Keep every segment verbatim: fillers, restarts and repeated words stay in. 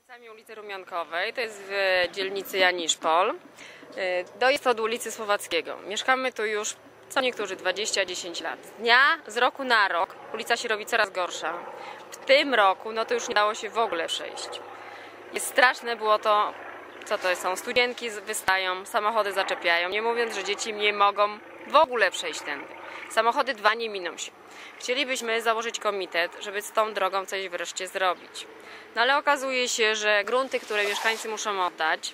Okolicami ulicy Rumiankowej, to jest w dzielnicy Janiszpol, dojazd od ulicy Słowackiego. Mieszkamy tu już, co niektórzy, dwadzieścia dziesięć lat. Z dnia, z roku na rok ulica się robi coraz gorsza. W tym roku, no to już nie dało się w ogóle przejść. Jest straszne było to, co to są, studzienki wystają, samochody zaczepiają, nie mówiąc, że dzieci nie mogą w ogóle przejść tędy. Samochody dwa nie miną się. Chcielibyśmy założyć komitet, żeby z tą drogą coś wreszcie zrobić. No ale okazuje się, że grunty, które mieszkańcy muszą oddać,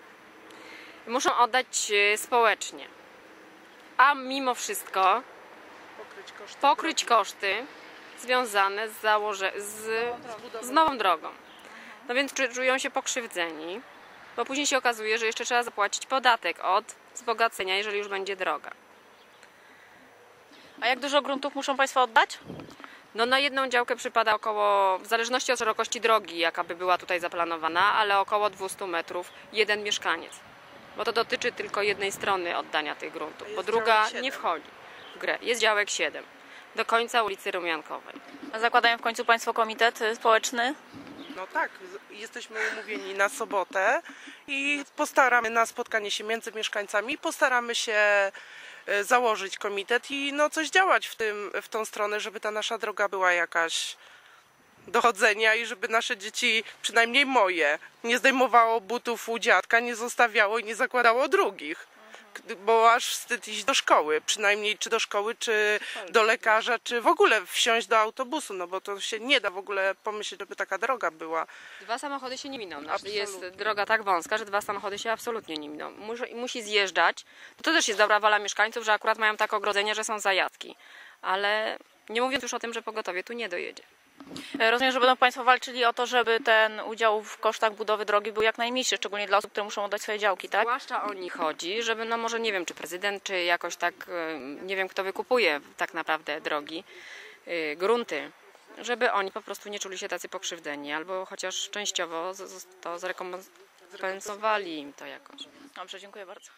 muszą oddać społecznie. A mimo wszystko Pokryć koszty, pokryć koszty związane z, założe z, z nową drogą. No więc czują się pokrzywdzeni, bo później się okazuje, że jeszcze trzeba zapłacić podatek od wzbogacenia, jeżeli już będzie droga. A jak dużo gruntów muszą Państwo oddać? No na jedną działkę przypada około, w zależności od szerokości drogi, jaka by była tutaj zaplanowana, ale około dwieście metrów jeden mieszkaniec. Bo to dotyczy tylko jednej strony oddania tych gruntów, bo druga nie wchodzi w grę. Jest działek siedem, do końca ulicy Rumiankowej. A zakładają w końcu Państwo komitet społeczny? No tak, jesteśmy umówieni na sobotę i postaramy na spotkanie się między mieszkańcami, postaramy się założyć komitet i no coś działać w tym, w tą stronę, żeby ta nasza droga była jakaś do chodzenia i żeby nasze dzieci, przynajmniej moje, nie zdejmowało butów u dziadka, nie zostawiało i nie zakładało drugich. Bo aż wstyd iść do szkoły, przynajmniej czy do szkoły, czy do lekarza, czy w ogóle wsiąść do autobusu, no bo to się nie da w ogóle pomyśleć, żeby taka droga była. Dwa samochody się nie miną. Znaczy jest droga tak wąska, że dwa samochody się absolutnie nie miną. Musi, musi zjeżdżać. No to też jest dobra wola mieszkańców, że akurat mają takie ogrodzenie, że są zajazdki. Ale nie mówiąc już o tym, że pogotowie tu nie dojedzie. Rozumiem, że będą Państwo walczyli o to, żeby ten udział w kosztach budowy drogi był jak najmniejszy, szczególnie dla osób, które muszą oddać swoje działki, tak? Zwłaszcza o nich chodzi, żeby, no może nie wiem, czy prezydent, czy jakoś tak, nie wiem, kto wykupuje tak naprawdę drogi, yy, grunty, żeby oni po prostu nie czuli się tacy pokrzywdzeni, albo chociaż częściowo to zrekompensowali im to jakoś. Dobrze, dziękuję bardzo.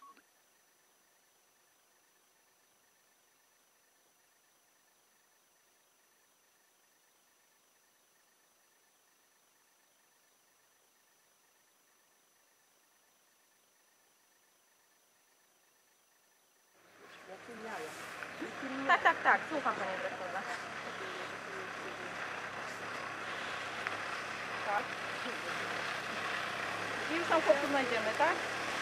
Tak, tak, tak, słucham Panie Dyrektorze. Tak. I już tam chłopców znajdziemy, tak?